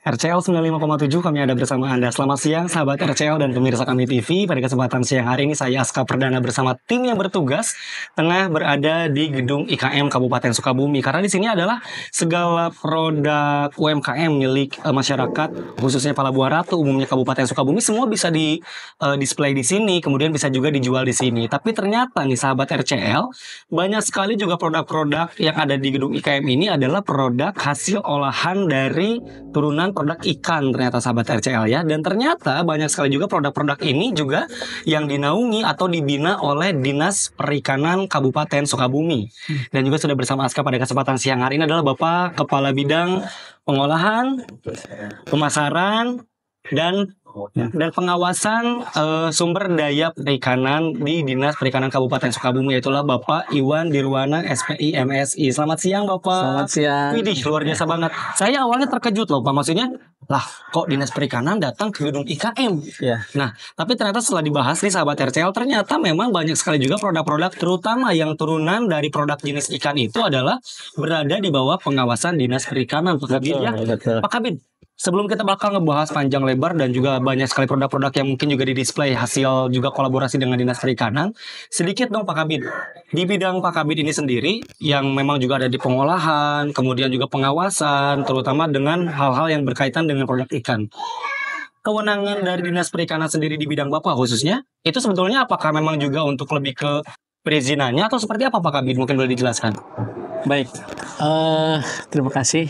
RCL 95,7 kami ada bersama Anda. Selamat siang sahabat RCL dan pemirsa kami TV. Pada kesempatan siang hari ini saya Aska Perdana bersama tim yang bertugas tengah berada di gedung IKM Kabupaten Sukabumi. Karena di sini adalah segala produk UMKM milik masyarakat khususnya Palabuhan Ratu umumnya Kabupaten Sukabumi semua bisa di display di sini, kemudian bisa juga dijual di sini. Tapi ternyata nih sahabat RCL, banyak sekali juga produk-produk yang ada di gedung IKM ini adalah produk hasil olahan dari turunan produk ikan ternyata sahabat RCL ya. Dan ternyata banyak sekali juga produk-produk ini juga yang dinaungi atau dibina oleh Dinas Perikanan Kabupaten Sukabumi. Dan juga sudah bersama Aska pada kesempatan siang hari ini adalah Bapak Kepala Bidang Pengolahan, Pemasaran, dan pengawasan sumber daya perikanan di Dinas Perikanan Kabupaten Sukabumi, yaitulah Bapak Iwan Dirwana SPI MSI. Selamat siang Bapak. Selamat siang. Widih, luar biasa banget. Saya awalnya terkejut loh Pak, maksudnya lah kok Dinas Perikanan datang ke gedung IKM ya. Nah tapi ternyata setelah dibahas nih sahabat RCL, ternyata memang banyak sekali juga produk-produk terutama yang turunan dari produk jenis ikan itu adalah berada di bawah pengawasan Dinas Perikanan. Pak Kabid ya. Pak Kabid, sebelum kita bakal ngebahas panjang lebar dan juga banyak sekali produk-produk yang mungkin juga di display hasil juga kolaborasi dengan Dinas Perikanan, sedikit dong Pak Kabid, di bidang Pak Kabid ini sendiri yang memang juga ada di pengolahan, kemudian juga pengawasan, terutama dengan hal-hal yang berkaitan dengan produk ikan. Kewenangan dari Dinas Perikanan sendiri di bidang Bapak khususnya, itu sebetulnya apakah memang juga untuk lebih ke perizinannya atau seperti apa Pak Kabid? Mungkin boleh dijelaskan. Baik, terima kasih.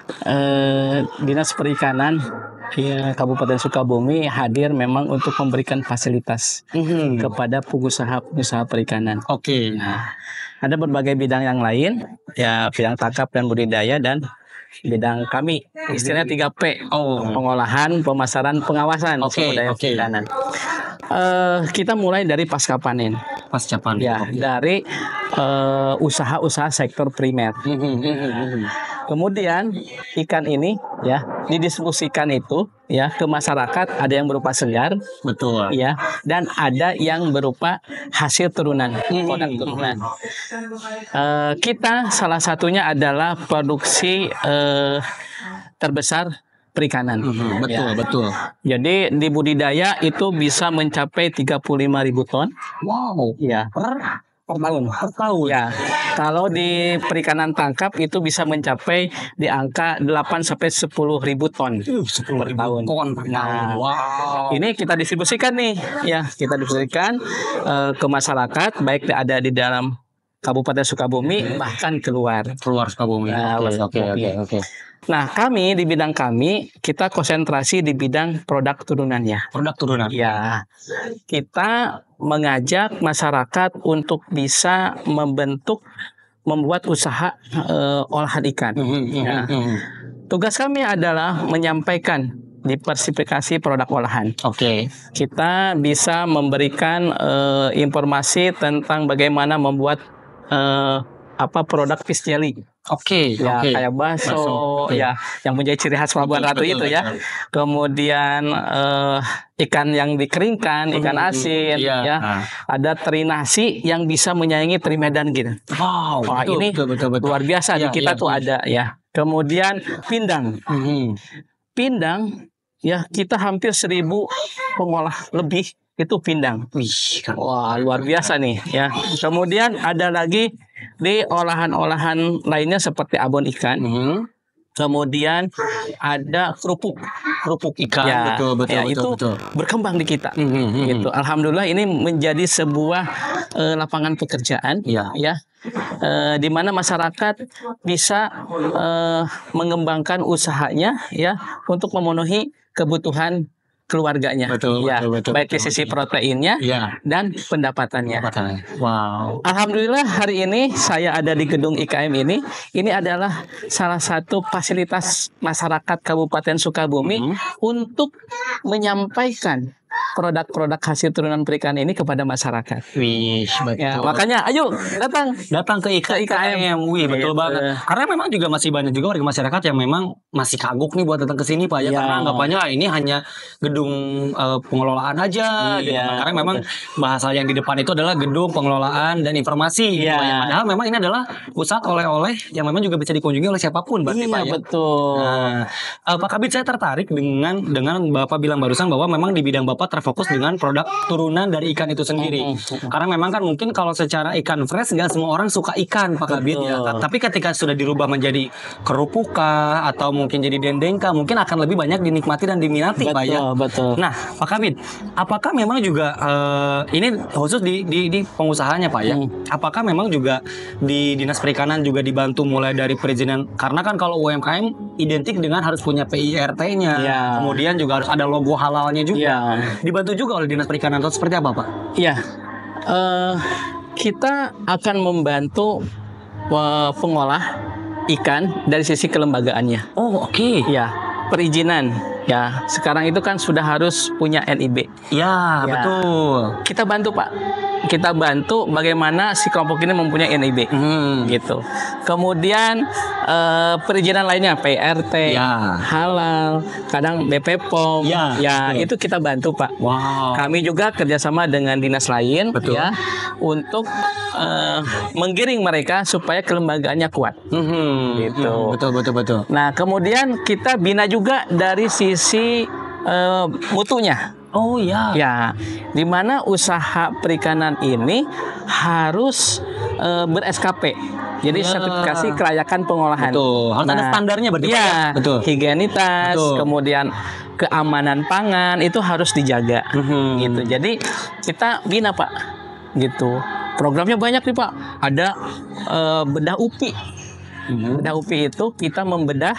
Dinas Perikanan Kabupaten Sukabumi hadir memang untuk memberikan fasilitas kepada pengusaha perikanan. Oke. Nah, ada berbagai bidang yang lain, ya bidang tangkap dan budidaya dan bidang kami istilahnya 3P. Pengolahan, pemasaran, pengawasan sumber daya perikanan. Kita mulai dari pasca panen. Pasca panen. Ya, dari usaha-usaha sektor primer. Kemudian ikan ini ya didistribusikan itu ya ke masyarakat, ada yang berupa segar, betul ya, dan ada yang berupa hasil turunan, produk turunan. Kita salah satunya adalah produksi terbesar perikanan. Betul. Jadi di budidaya itu bisa mencapai 35.000 ton. Wow. Ya. Per tahun. Ya. Kalau di perikanan tangkap itu bisa mencapai di angka 8 sampai 10.000 ton per tahun. Nah, wow. Ini kita distribusikan nih, ya, kita distribusikan ke masyarakat, baik ada di dalam Kabupaten Sukabumi bahkan keluar Sukabumi. Oke. Nah, kami di bidang kami kita konsentrasi di bidang produk turunannya. Produk turunan. Ya. Kita mengajak masyarakat untuk bisa membuat usaha olahan ikan. Tugas kami adalah menyampaikan diversifikasi produk olahan. Kita bisa memberikan informasi tentang bagaimana membuat produk fish jelly. Kayak bakso, ya, yang menjadi ciri khas Palabuhan Ratu itu ya. Kemudian ikan yang dikeringkan, ikan asin, ya. Ada teri nasi yang bisa menyaingi teri Medan gitu. Wow, ini betul. Luar biasa di kita tuh ada ya. Kemudian pindang. Pindang ya, kita hampir 1.000 pengolah lebih itu pindang. Wah, luar biasa nih ya. Kemudian ada lagi di olahan-olahan lainnya seperti abon ikan. Kemudian ada kerupuk ikan. Ya, betul. Berkembang di kita. Gitu. Alhamdulillah ini menjadi sebuah lapangan pekerjaan. Ya. Di mana masyarakat bisa mengembangkan usahanya ya untuk memenuhi kebutuhan keluarganya. Betul. Baik di sisi proteinnya dan pendapatannya. Wow. Alhamdulillah hari ini saya ada di gedung IKM ini. Ini adalah salah satu fasilitas masyarakat Kabupaten Sukabumi untuk menyampaikan produk-produk hasil turunan perikanan ini kepada masyarakat. Wih, betul. Ya, makanya ayo datang ke IKM. Wih, betul banget. Karena memang juga masih banyak juga warga masyarakat yang memang masih kagok nih buat datang ke sini Pak ya, karena anggapannya ini hanya gedung pengelolaan aja gitu. Karena memang bahasa yang di depan itu adalah gedung pengelolaan dan informasi. Padahal memang ini adalah pusat oleh-oleh yang memang juga bisa dikunjungi oleh siapapun berarti Pak ya. Betul. Nah, Pak Kabid, saya tertarik dengan Bapak bilang barusan bahwa memang di bidang Bapak terfokus dengan produk turunan dari ikan itu sendiri. Karena memang kan mungkin kalau secara ikan fresh nggak semua orang suka ikan Pak Kabid ya. Tapi ketika sudah dirubah menjadi kerupuka atau mungkin jadi dendengka, mungkin akan lebih banyak dinikmati dan diminati Pak ya. Betul. Nah, Pak Kabid, apakah memang juga ini khusus di pengusahanya Pak ya? Apakah memang juga di Dinas Perikanan juga dibantu mulai dari perizinan? Karena kan kalau UMKM identik dengan harus punya PIRT-nya, kemudian juga harus ada logo halalnya juga. Dibantu juga oleh Dinas Perikanan atau seperti apa Pak? Iya, kita akan membantu pengolah ikan dari sisi kelembagaannya. Oh, oke. Ya, perizinan. Ya, sekarang itu kan sudah harus punya NIB. Ya, betul. Kita bantu Pak. Kita bantu bagaimana si kelompok ini mempunyai NIB. Gitu. Kemudian perizinan lainnya PRT, halal, kadang BP POM. Itu kita bantu Pak. Wow. Kami juga kerjasama dengan dinas lain ya untuk menggiring mereka supaya kelembagaannya kuat. Gitu. Betul. Nah, kemudian kita bina juga dari sisi mutunya. Oh ya. Ya, di mana usaha perikanan ini harus ber-SKP. Jadi sertifikasi kelayakan pengolahan. Betul. Harus ada standarnya berarti Pak ya. Betul. Higienitas, kemudian keamanan pangan itu harus dijaga. Gitu. Jadi kita bina Pak. Gitu. Programnya banyak nih Pak. Ada bedah UPI. Bedah UPI itu kita membedah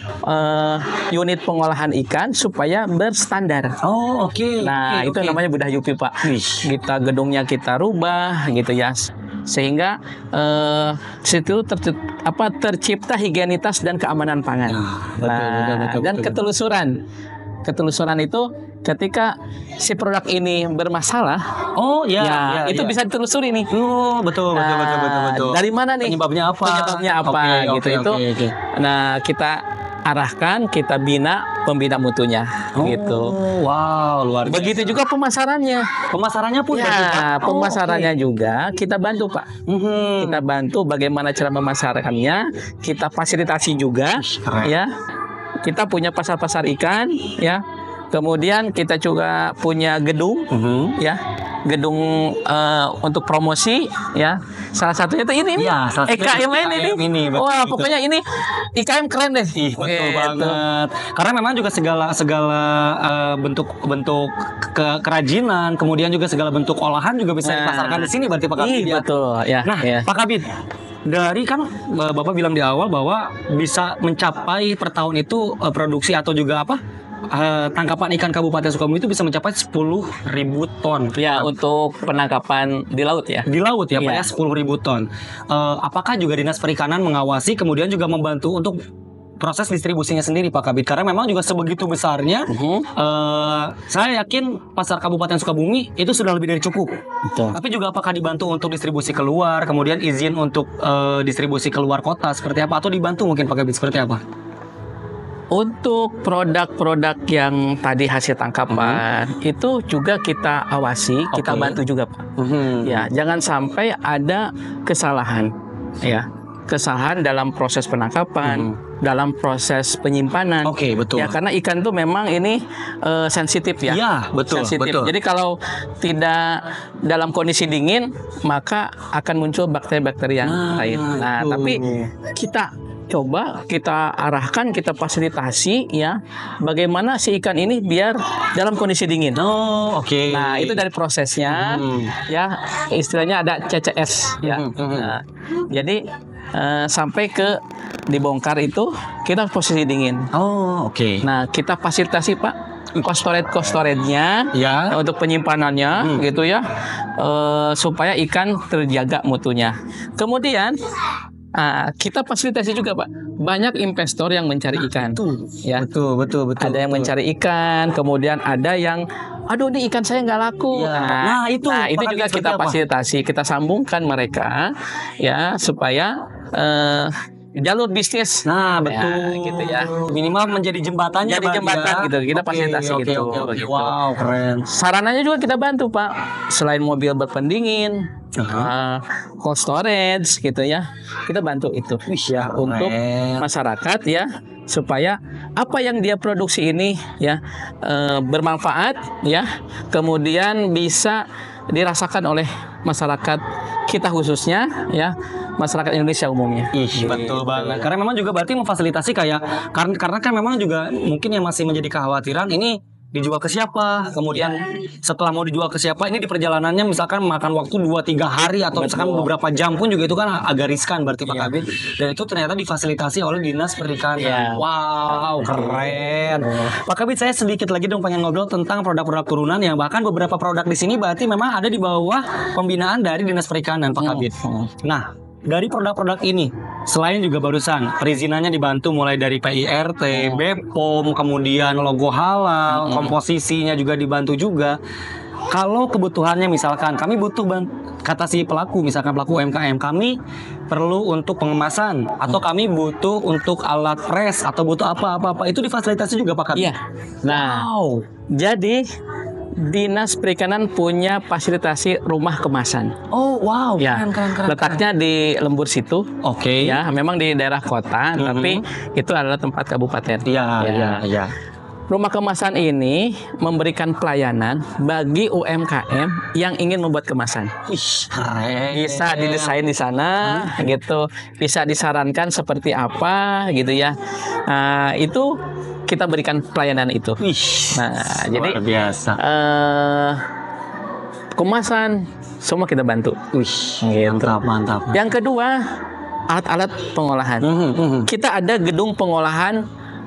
unit pengolahan ikan supaya berstandar. Oh, oke. Nah, itu namanya bedah UPI Pak. Kita gedungnya kita rubah gitu ya. Sehingga situ tercipta higienitas dan keamanan pangan. Betul. Dan ketelusuran. Ketelusuran itu ketika si produk ini bermasalah, itu bisa ditelusuri nih. Oh, betul. Dari mana nih? Penyebabnya apa? Gitu. Nah, kita arahkan, kita bina pembina mutunya. Gitu. Wow, luar biasa. Begitu juga pemasarannya. Pemasarannya pun pemasarannya juga kita bantu Pak. Kita bantu bagaimana cara memasarkannya, kita fasilitasi juga. Ya. Kita punya pasar-pasar ikan, ya. Kemudian kita juga punya gedung, ya, gedung untuk promosi, ya. Salah satunya itu ini, IKM ini. Wah, pokoknya ini IKM keren deh. Betul banget. Karena memang juga segala bentuk kerajinan, kemudian juga segala bentuk olahan juga bisa dipasarkan di sini, berarti Pak Kabid. Betul. Ya. Nah, Pak Kabid. Dari kan Bapak bilang di awal bahwa bisa mencapai per tahun itu produksi atau juga tangkapan ikan Kabupaten Sukabumi itu bisa mencapai 10.000 ton. Ya, untuk penangkapan di laut ya. Di laut ya, Pak ya, 10.000 ton. Apakah juga Dinas Perikanan mengawasi kemudian juga membantu untuk proses distribusinya sendiri Pak Kabid? Karena memang juga sebegitu besarnya, saya yakin pasar Kabupaten Sukabumi itu sudah lebih dari cukup. Betul. Tapi juga apakah dibantu untuk distribusi keluar, kemudian izin untuk distribusi keluar kota seperti apa, atau dibantu mungkin Pak Kabid seperti apa? Untuk produk-produk yang tadi hasil tangkapan itu juga kita awasi, kita bantu juga Pak. Ya, jangan sampai ada kesalahan, ya. Kesalahan dalam proses penangkapan, dalam proses penyimpanan. Oke, betul. Ya, karena ikan itu memang ini sensitif ya. Iya, betul. Jadi kalau tidak dalam kondisi dingin, maka akan muncul bakteri-bakteri yang lain. Nah, tapi kita coba kita arahkan, kita fasilitasi ya, bagaimana si ikan ini biar dalam kondisi dingin. Oh, oke. Nah, itu dari prosesnya ya, istilahnya ada CCS ya. Nah, jadi sampai ke dibongkar itu kita posisi dingin. Oh, oke. Nah, kita fasilitasi Pak storage-nya ya, untuk penyimpanannya gitu ya, supaya ikan terjaga mutunya. Kemudian kita fasilitasi juga Pak, banyak investor yang mencari ikan. Betul. Ya. Betul. Ada yang mencari ikan, kemudian ada yang aduh ini ikan saya nggak laku. Ya. Nah itu juga kita fasilitasi, kita sambungkan mereka ya supaya jalur bisnis. Nah betul, ya, gitu ya. Minimal menjadi jembatannya. Jadi jembatan gitu, kita fasilitasi gitu. Wow, keren. Sarananya juga kita bantu Pak. Selain mobil berpendingin, cold storage gitu ya, kita bantu itu. Ya untuk masyarakat ya, supaya apa yang dia produksi ini ya bermanfaat ya, kemudian bisa dirasakan oleh masyarakat kita khususnya ya, masyarakat Indonesia umumnya. Betul banget. Karena memang juga berarti memfasilitasi kayak karena kan memang juga mungkin yang masih menjadi kekhawatiran ini dijual ke siapa, kemudian setelah mau dijual ke siapa, ini di perjalanannya misalkan makan waktu 2-3 hari atau misalkan beberapa jam pun juga itu kan agak riskan berarti Pak Kabid. Dan itu ternyata difasilitasi oleh Dinas Perikanan. Wow, keren. Pak Kabid, saya sedikit lagi dong pengen ngobrol tentang produk-produk turunan yang bahkan beberapa produk di sini berarti memang ada di bawah pembinaan dari Dinas Perikanan Pak Kabid. Nah, dari produk-produk ini, selain juga barusan perizinannya dibantu mulai dari PIRT, BPOM, kemudian logo halal, komposisinya juga dibantu juga. Kalau kebutuhannya misalkan kami butuh kata si pelaku, misalkan pelaku UMKM, kami perlu untuk pengemasan atau kami butuh untuk alat press atau butuh apa-apa itu difasilitasi juga Pak Kabid. Iya. Nah, jadi Dinas Perikanan punya fasilitasi rumah kemasan. Oh wow, ya, keren. Letaknya di Lembur situ. Oke. Ya, memang di daerah kota, tapi itu adalah tempat kabupaten. Iya. Rumah kemasan ini memberikan pelayanan bagi UMKM yang ingin membuat kemasan. Bisa didesain di sana, gitu. Bisa disarankan seperti apa, gitu ya. Itu kita berikan pelayanan itu. Nah, jadi biasa. Kemasan semua kita bantu. Gitu. Mantap. Yang kedua, alat-alat pengolahan. Kita ada gedung pengolahan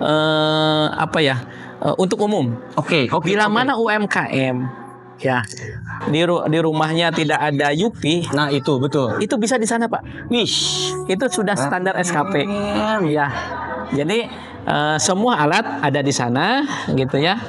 untuk umum. Bila mana UMKM ya di rumahnya tidak ada UPI, nah itu betul. Itu bisa di sana Pak. Itu sudah standar SKP. Ya. Jadi semua alat ada di sana gitu ya.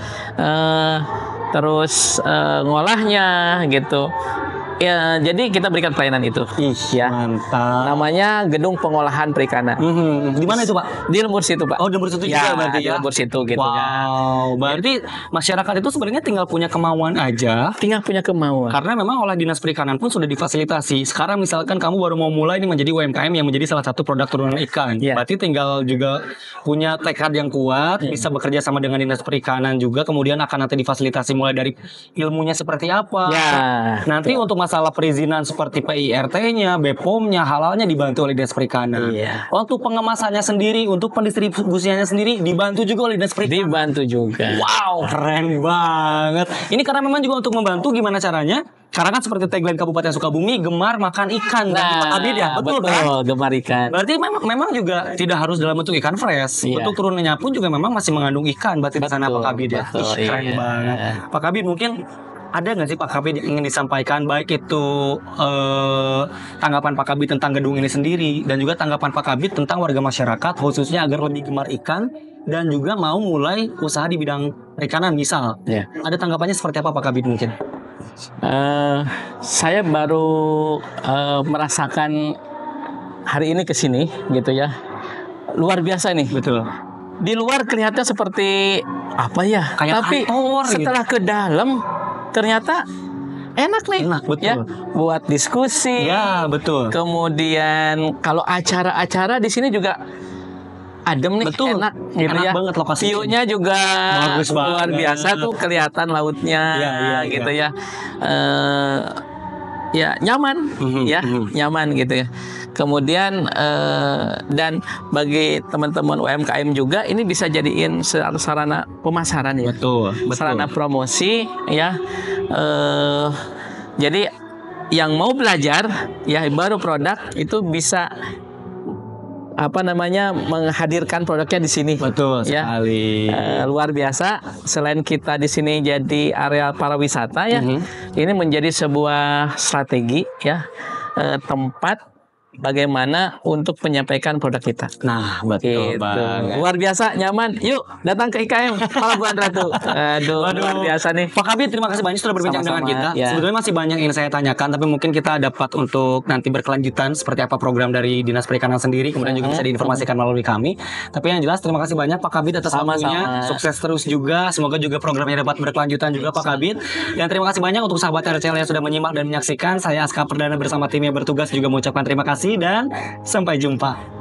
Terus ngolahnya gitu. Ya, jadi kita berikan pelayanan itu. Ya. Mantap. Namanya Gedung Pengolahan Perikanan. Di mana itu Pak? Di Lembur situ Pak. Oh, di Lembur situ juga berarti ya. Di Lembur situ gitu ya. Wow, berarti masyarakat itu sebenarnya tinggal punya kemauan aja. Tinggal punya kemauan. Karena memang oleh Dinas Perikanan pun sudah difasilitasi. Sekarang misalkan kamu baru mau mulai ini menjadi UMKM yang menjadi salah satu produk turunan ikan. Berarti tinggal juga punya tekad yang kuat, bisa bekerja sama dengan Dinas Perikanan juga, kemudian akan nanti difasilitasi mulai dari ilmunya seperti apa. Nanti untuk masalah perizinan seperti PIRT-nya, BPOM-nya, halalnya dibantu oleh Dinas Perikanan. Untuk pengemasannya sendiri, untuk pendistribusiannya sendiri dibantu juga oleh Dinas Perikanan. Dibantu juga. Wow, keren banget. Ini karena memang juga untuk membantu gimana caranya? Karena kan seperti tagline Kabupaten Sukabumi, gemar makan ikan. Pak Kabid ya, betul kan? Gemar ikan. Berarti memang juga tidak harus dalam bentuk ikan fresh. Untuk turunannya pun juga memang masih mengandung ikan. Berarti di sana Pak Kabid ya. Keren banget. Pak Kabid, mungkin ada nggak sih Pak Kabid yang ingin disampaikan, baik itu tanggapan Pak Kabid tentang gedung ini sendiri dan juga tanggapan Pak Kabid tentang warga masyarakat khususnya agar lebih gemar ikan dan juga mau mulai usaha di bidang perikanan misal. Ada tanggapannya seperti apa Pak Kabid mungkin? Saya baru merasakan hari ini kesini gitu ya, luar biasa nih. Betul. Di luar kelihatan seperti apa ya, kayak tapi kantor, setelah ke dalam ternyata enak nih. Betul. Ya, buat diskusi. Ya, betul. Kemudian kalau acara-acara di sini juga adem nih, enak gitu enak ya. Banget lokasinya. View-nya juga bagus luar biasa tuh, kelihatan lautnya gitu ya. Ya nyaman, nyaman gitu ya. Kemudian dan bagi teman-teman UMKM juga ini bisa jadiin sarana pemasaran ya. Betul. Sarana promosi ya. Jadi yang mau belajar ya baru produk itu bisa menghadirkan produknya di sini. Betul sekali. Luar biasa. Selain kita di sini jadi area pariwisata ya, ini menjadi sebuah strategi ya, tempat bagaimana untuk menyampaikan produk kita. Nah, betul Gitu. banget. Luar biasa, nyaman. Yuk, datang ke IKM Pelabuhan Ratu. Aduh, luar biasa nih. Pak Kabit, terima kasih banyak sudah berbincang dengan Sama-sama, kita. ya. Sebetulnya masih banyak yang ingin saya tanyakan, tapi mungkin kita dapat untuk nanti berkelanjutan seperti apa program dari Dinas Perikanan sendiri, kemudian juga bisa diinformasikan melalui kami. Tapi yang jelas terima kasih banyak Pak Kabit atas Sama-sama. waktunya. Sukses terus juga. Semoga juga programnya dapat berkelanjutan juga Pak Kabit. Dan terima kasih banyak untuk sahabat RCL yang sudah menyimak dan menyaksikan. Saya Aska Perdana bersama tim yang bertugas juga mengucapkan terima kasih dan sampai jumpa.